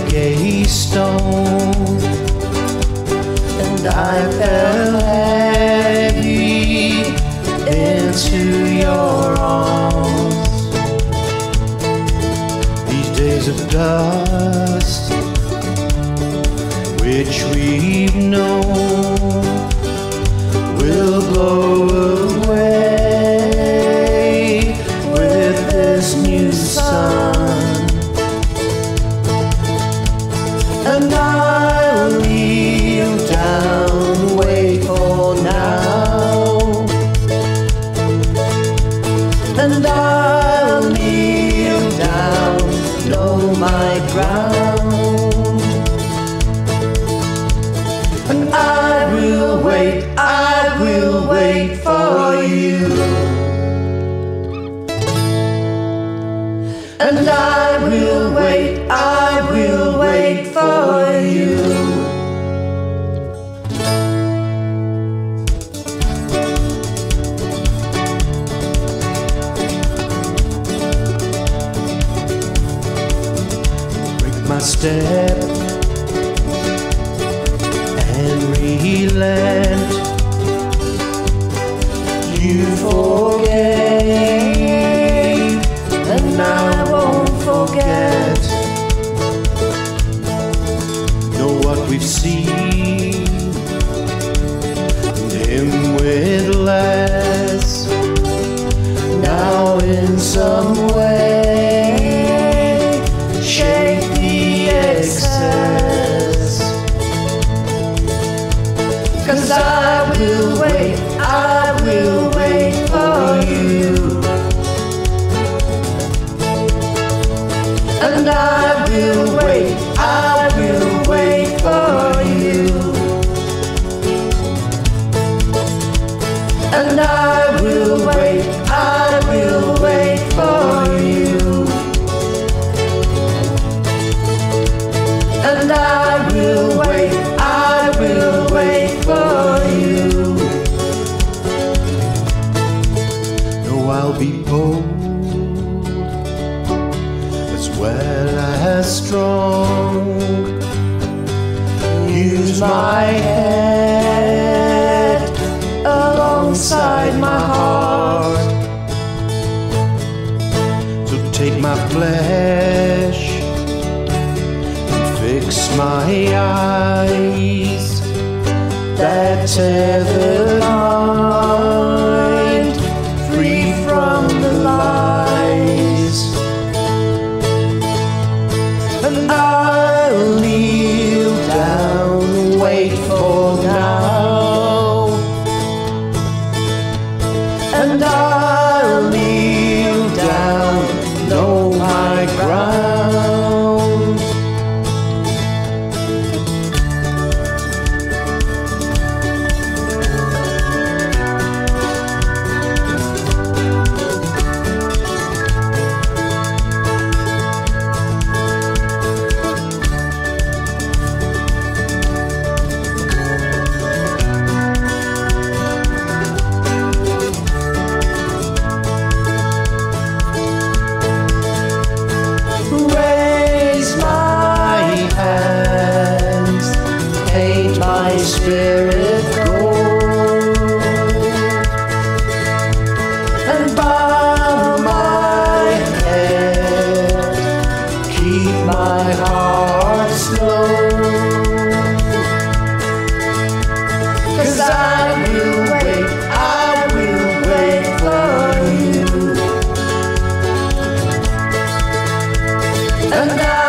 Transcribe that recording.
like a stone, and I fell heavy into your arms. These days of dust which we've known will blow away with this new sun. And I'll kneel down, wait for now. And I'll kneel down, know my ground. And I will wait for you. And I will wait for you. Break my step and relent. You forgave, and I won't forget. Know what we've seen, dim with less. Now in some way, shake the excess. 'Cause I will wait for you. And I will wait for you. And I will wait for you. And I will wait for you. No, I'll be bold as well as strong. Use my head alongside my heart. So take my flesh and fix my eyes that tether mind, free from the lies. And I'll kneel down, wait for now. And I'll kneel down, know my ground. My spirit gold, and bow my head, keep my heart slow. 'Cause I will wait for you. And I